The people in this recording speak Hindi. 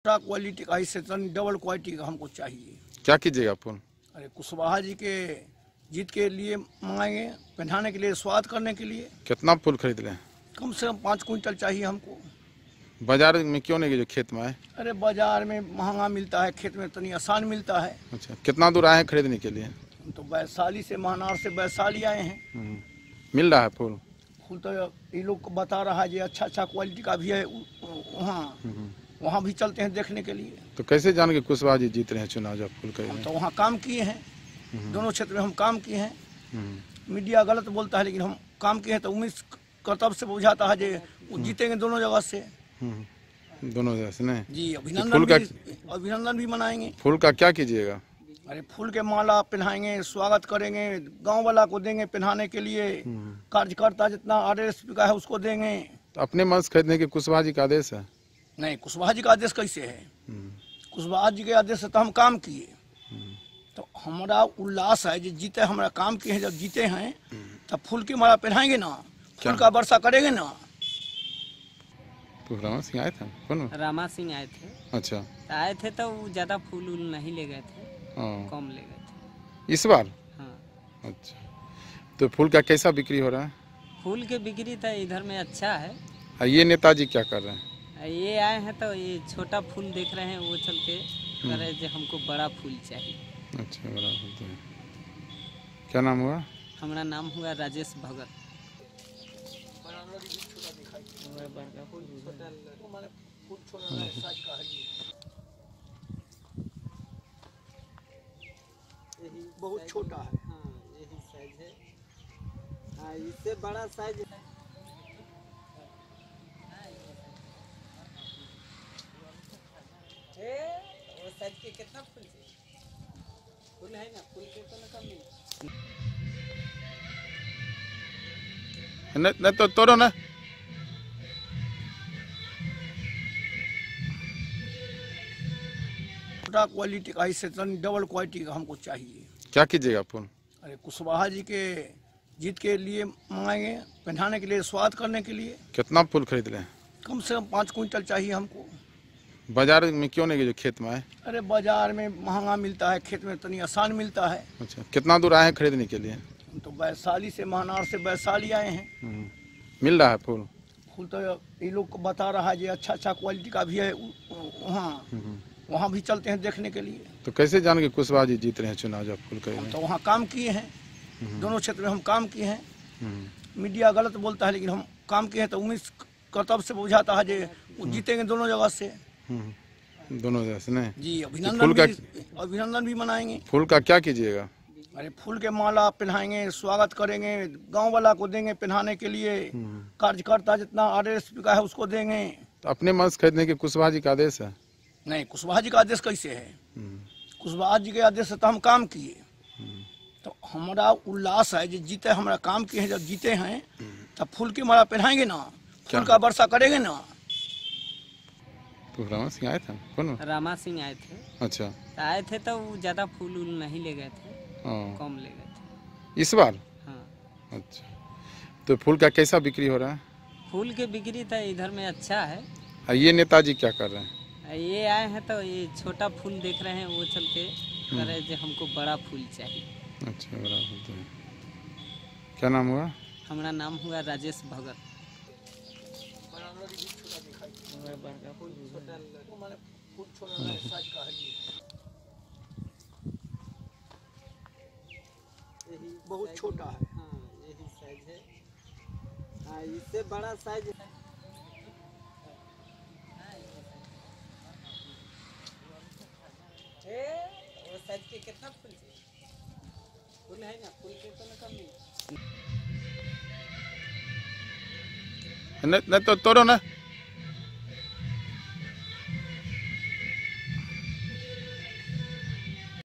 क्वालिटी का, इससे डबल क्वालिटी का हमको चाहिए। क्या कीजिएगा फूल? अरे कुशवाहा जी के जीत के लिए मंगाएंगे, पहनाने के लिए, स्वाद करने के लिए। कितना फूल खरीद लें? कम से कम 5 क्विंटल चाहिए हमको। बाजार में क्यों नहीं गए जो खेत में आए? अरे बाजार में महंगा मिलता है, खेत में तनी आसान मिलता है। अच्छा, कितना दूर आए हैं खरीदने के लिए? हम तो वैशाली से, महनार से वैशाली आए हैं। मिल रहा है फूल? फूल तो ये लोग बता रहा है, जो अच्छा क्वालिटी का भी है। वहाँ भी चलते हैं देखने के लिए। तो कैसे जान के कुशवाहा जी जीत रहे हैं चुनाव जब फूल हम खरीदे? तो वहाँ काम किए हैं, दोनों क्षेत्र में हम काम किए हैं। मीडिया गलत बोलता है, लेकिन हम काम किए हैं तो उम्मीद कर्तव्य से बुझाता है जो वो जीतेंगे दोनों जगह से। दोनों जगह से नहीं जी, तो अभिनंदन भी मनाएंगे। फूल का क्या कीजिएगा? अरे फूल के माला पहनाएंगे, स्वागत करेंगे, गांव वाला को देंगे पहनाने के लिए। कार्यकर्ता जितना RSP का है उसको देंगे। तो अपने मन से खरीदने के कुशवाहा जी का आदेश है? नहीं, कुशवाहा जी का आदेश कैसे है? कुशवाहा जी के आदेश से तो हम काम किए, तो हमारा उल्लास है जो जीते, हमारा काम किए हैं। जब जीते हैं तब फूल की माला पहनाएंगे ना, फूल का वर्षा करेंगे ना। तो रामा सिंह आए थे? कौन? रामा सिंह आए थे। अच्छा, आए थे तो वो ज्यादा फूल उल नहीं ले गए थे, कम ले गए थे इस बार। हाँ। अच्छा, तो फूल का कैसा बिक्री हो रहा है? फूल के बिक्री तो इधर में अच्छा है। ये नेताजी क्या कर रहे हैं? ये आए हैं तो ये छोटा फूल देख रहे हैं, वो चलते कह रहे जो हमको बड़ा फूल चाहिए। अच्छा, बड़ा फूल तो क्या नाम हुआ? हमारा नाम हुआ राजेश भगत। बहुत छोटा है। हाँ, यही साइज है। हाँ, इससे बड़ा साइज है। वो साइज के कितना फूल चाहिए? फूल है ना, फूल के तो ना कमी। नहीं तो तोड़ो ना। क्वालिटी का, इससे डबल क्वालिटी का हमको चाहिए। क्या कीजिएगा फूल? अरे कुशवाहा जी के जीत के लिए मंगाएंगे, पहनाने के लिए, स्वाद करने के लिए। कितना फूल खरीद लें? कम से कम 5 क्विंटल चाहिए हमको। बाजार में क्यों नहीं गए जो खेत में आए? अरे बाजार में महंगा मिलता है, खेत में तनी आसान मिलता है। अच्छा, कितना दूर आए हैं खरीदने के लिए? हम तो वैशाली से, महनार से वैशाली आए हैं। मिल रहा है फूल? फूल तो ये लोग बता रहा है, जो अच्छा क्वालिटी का भी है। वहाँ भी चलते हैं देखने के लिए। तो कैसे जान के कुशवाहा जी जीत रहे हैं चुनाव जब फूल हम खरीदे? तो वहाँ काम किए हैं, दोनों क्षेत्र में हम काम किए हैं। मीडिया गलत बोलता है, लेकिन हम काम किए हैं तो उम्मीद कर्तव्य से बुझाता है जो वो जीतेंगे दोनों जगह से। दोनों जगह से नहीं जी, तो अभिनंदन भी मनाएंगे। फूल का क्या कीजिएगा? अरे फूल के माला पहनाएंगे, स्वागत करेंगे, गांव वाला को देंगे पहनाने के लिए। कार्यकर्ता जितना RSP का है उसको देंगे। तो अपने मन से खरीदने के कुशवाहा जी का आदेश है? नहीं, कुशवाहा जी का आदेश कैसे है? कुशवाहा जी के आदेश से तो हम काम किए, तो हमारा उल्लास है जो जीते, हमारा काम किए हैं। जब जीते हैं तब फूल की माला पहनाएंगे ना, फूल का वर्षा करेंगे ना। तो रामा सिंह आए थे? कौन? रामा सिंह आए थे। अच्छा, आए थे तो वो ज्यादा फूल उल नहीं ले गए थे, कम ले गए थे इस बार। हाँ। अच्छा, तो फूल का कैसा बिक्री हो रहा है? फूल के बिक्री तो इधर में अच्छा है। ये नेताजी क्या कर रहे हैं? ये आए हैं तो ये छोटा फूल देख रहे हैं, वो चलते कह रहे जो हमको बड़ा फूल चाहिए। अच्छा, बड़ा फूल तो क्या नाम हुआ? हमारा नाम हुआ राजेश भगत। बहुत छोटा है। हाँ, यही साइज है। हाँ, इससे बड़ा साइज है। वो साइज के कितना फूल चाहिए? फूल है ना, फूल के तो ना कमी। नहीं तो तोड़ो ना।